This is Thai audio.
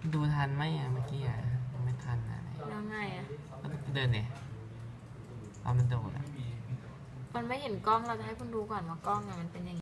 ดูทันไหมเมื่อกี้ไม่ทันอะไรแล้วไงก็เดินเนี่ยตอนมันโดดมันไม่เห็นกล้องเราจะให้คุณดูก่อนว่ากล้องมันเป็นยังไง